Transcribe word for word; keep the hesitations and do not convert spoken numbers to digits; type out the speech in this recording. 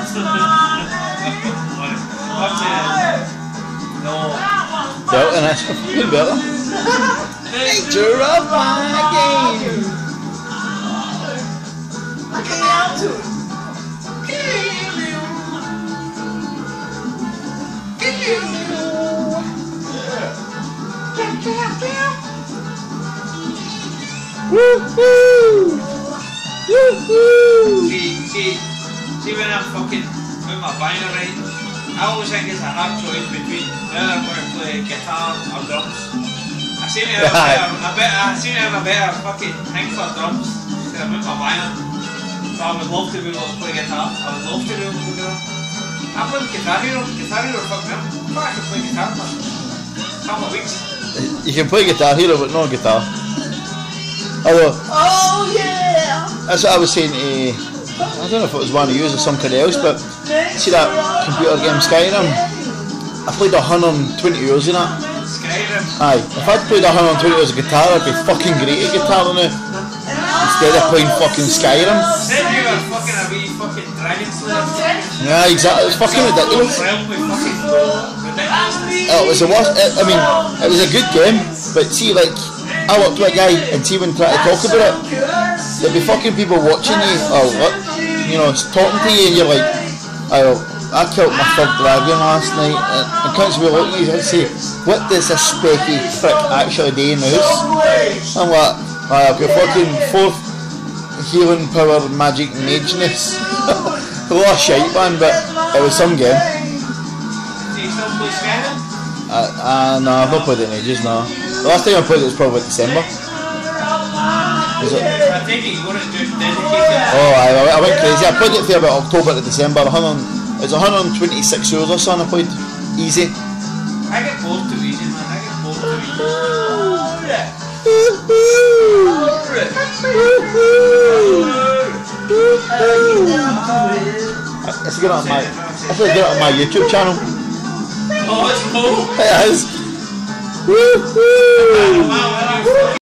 No. Belt and that's good belt. Nature of my game. I can't out to it. Woohoo! Woohoo! See, see, see when I'm fucking with my banner right, I always think it's a hard choice between whether I'm going to play guitar or drums. I seem to have a better, a better, I seem to have a better fucking thing for drums because I'm with my banner. So I would love to be able to play guitar. I would love to be able to play guitar. I'm playing Guitar Hero. Guitar Hero fucked me up. I thought I could play guitar for a couple of weeks. You can play Guitar Hero, but no guitar. Although, oh yeah! that's what I was saying to, I don't know if it was one of you or somebody else, but see that computer game Skyrim? I played one hundred twenty hours in that. Skyrim? Aye, if I'd played one hundred twenty hours of guitar, I'd be fucking great at guitar now. Instead of playing fucking Skyrim. Then you were fucking a wee fucking dragon slayer. Yeah, exactly, it's fucking ridiculous. It was the worst, it, I mean, it was a good game, but see, like, I worked with a guy and see when trying to talk about it, there'd be fucking people watching you, or what, you know, talking to you and you're like, oh, I killed my third dragon last night, and, and can't be looking at you and say, what does this specky prick actually do in the house? I'm like, I've got fucking fourth healing power magic mageness. A lot of shite, man, but it was some game. Do you still play Skyrim? Uh, uh, no, I've not played it in ages, no. The last time I played it was probably December. Was it? I take it you got it just dedicated. Oh, I, I went crazy. I played it for about October to December. one hundred, it was one hundred twenty-six hours or something I played. Easy. I get bored too easy, man. I get bored too easy. Let's get it on my, let's get it on my YouTube channel. Oh, it's low. It is. Woohoo!